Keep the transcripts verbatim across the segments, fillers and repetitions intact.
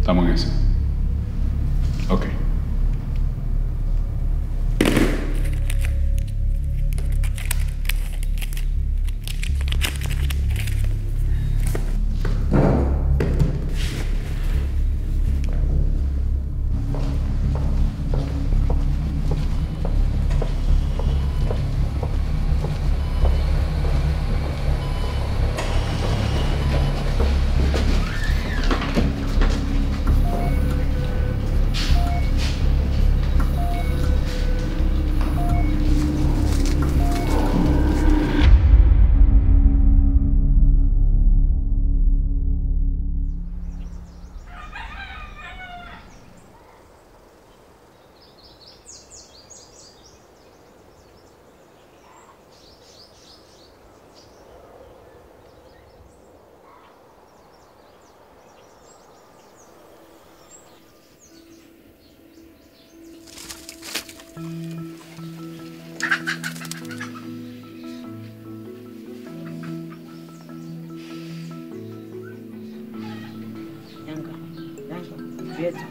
Estamos en eso. Ok. Janka, Janka, despierta.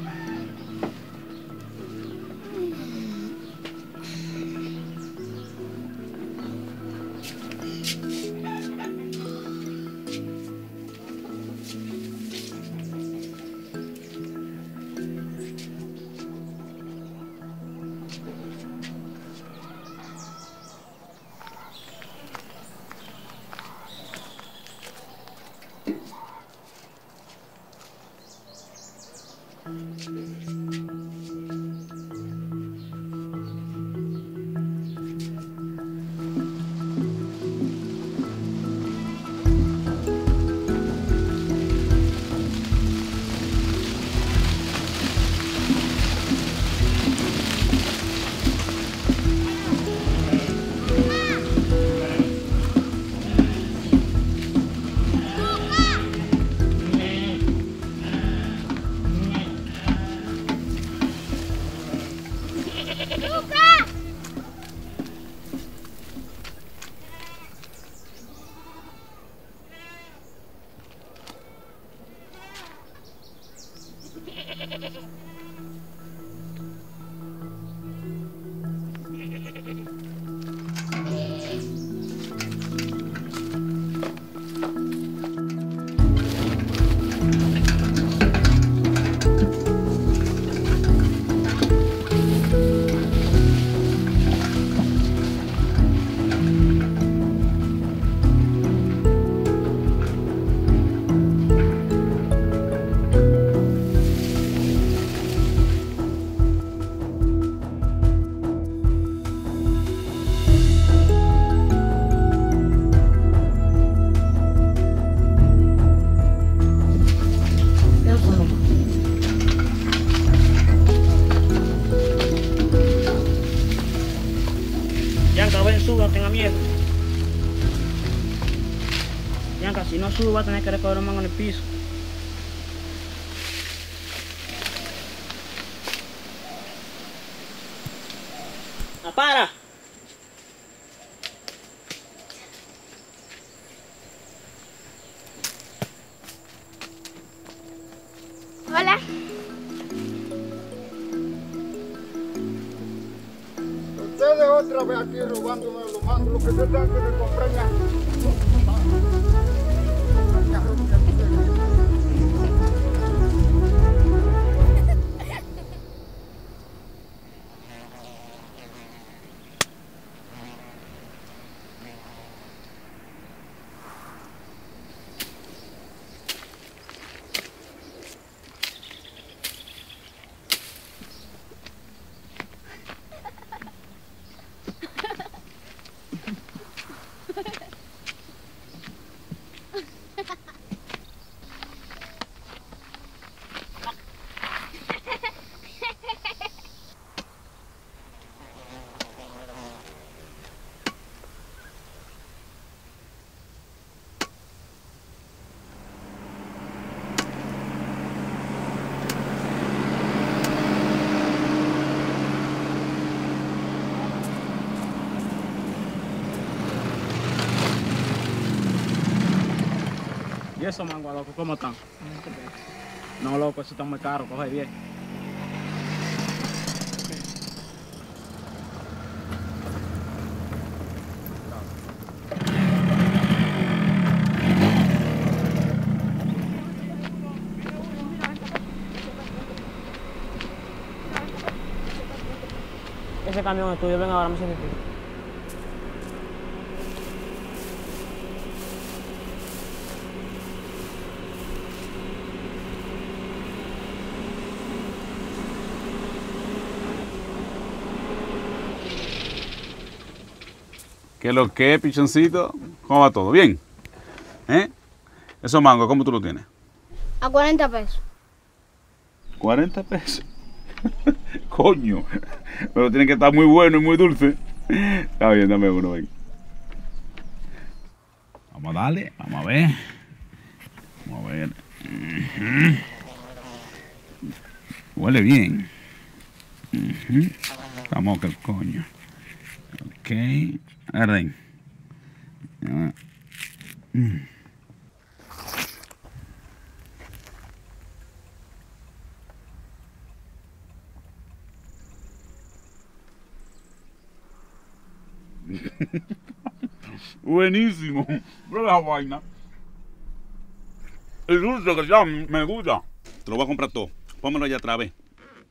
Janka, ven, suba, no tenga miedo. Janka, si no subo va a tener que recoger un mango en el piso. ¡Ah, para! Hola. Ustedes otra vez aquí robándome los mangos, lo que se tengan que me compren ya. ¿Y esos mangos, loco, cómo están? No, loco, eso está muy caro, coge diez. Ese camión es tuyo, venga ahora, me siento tú. ¿Qué lo que, pichoncito? ¿Cómo va todo? ¿Bien? ¿Eh? Esos mangos, ¿cómo tú lo tienes? A cuarenta pesos. ¿cuarenta pesos? Coño. Pero tiene que estar muy bueno y muy dulce. Está bien, dame uno, ven. Vamos a darle, vamos a ver. Vamos a ver. Uh-huh. Huele bien. Uh-huh. Vamos que el coño. Ok. Arden. Uh. Mm. Buenísimo. Prueba esa vaina. El dulce que ya me gusta. Te lo voy a comprar todo. Pónmelo allá otra vez.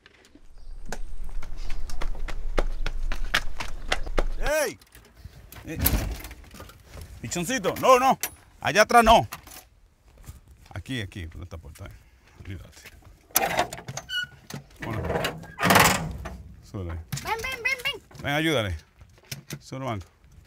¡Ey! Eh. Pichoncito, no, no. Allá atrás no. Aquí, aquí, por esta puerta. Olvídate. Bueno. Súbele. Ven, ven, ven, ven. Ven, ayúdale. Solo banco.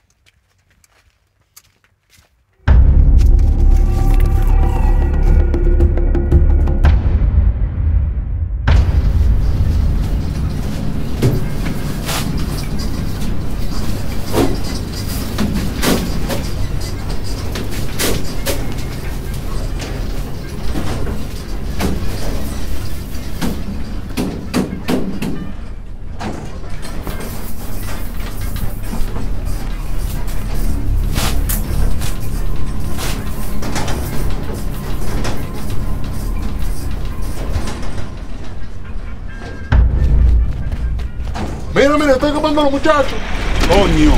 Mira, mira, estoy comando a los muchachos. Coño.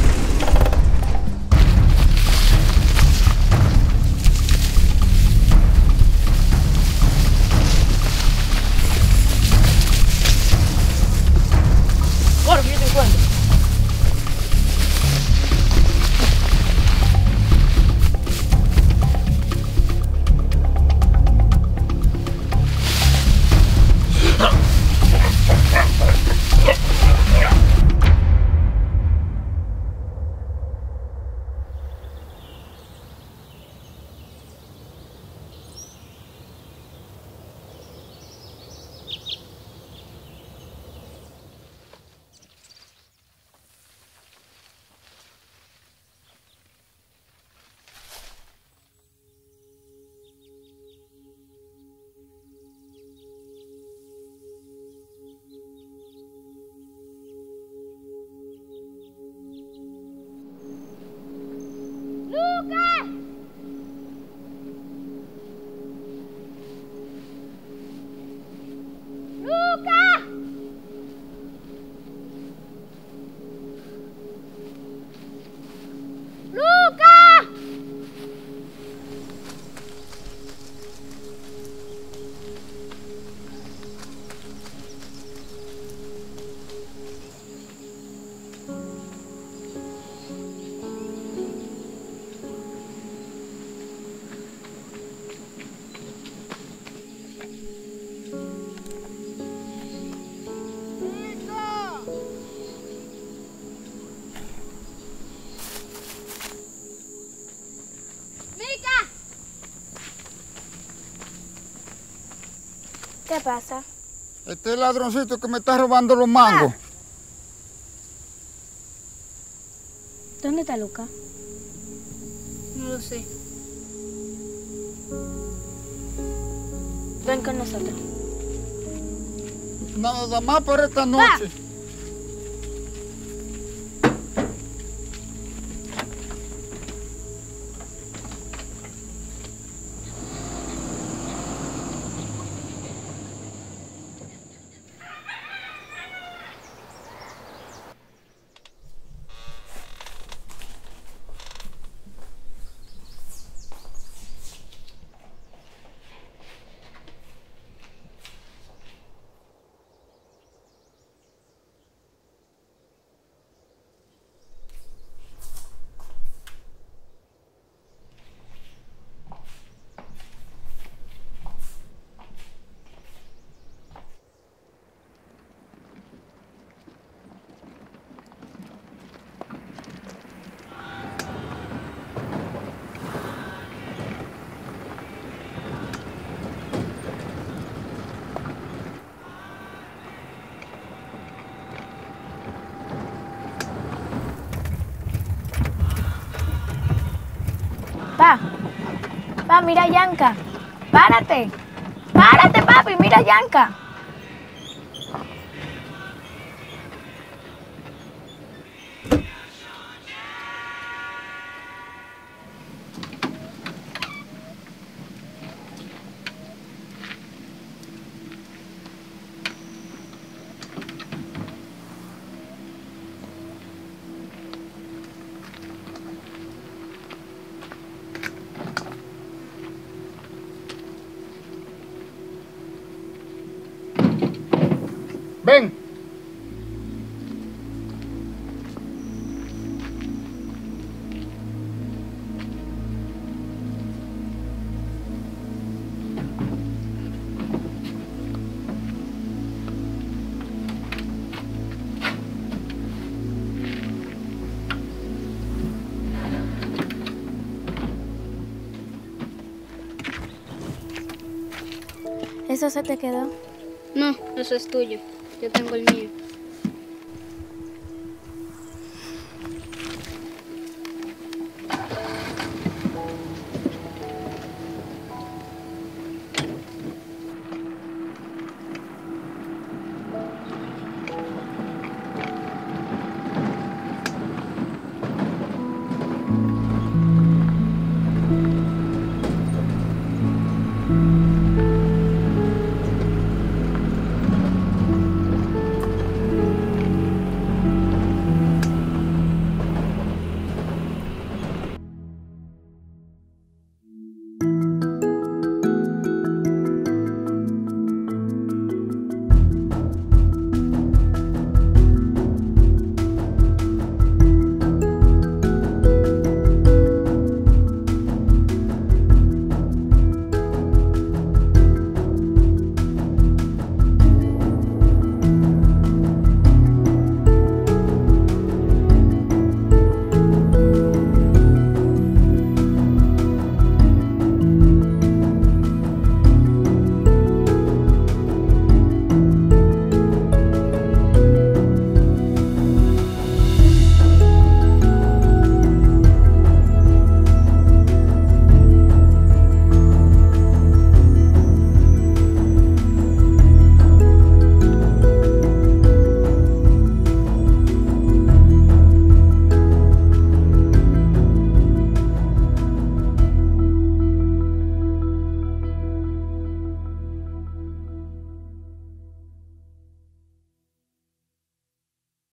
Corre, que yo te encuentro. ¿Qué pasa? Este ladroncito que me está robando los mangos. Ah. ¿Dónde está Luca? No lo sé. Ven con nosotros. Nada más por esta noche. Pa, mira Janka. Párate. Párate, papi, mira Janka. Ven. ¿Eso se te quedó? No, eso es tuyo. Yo tengo el mío.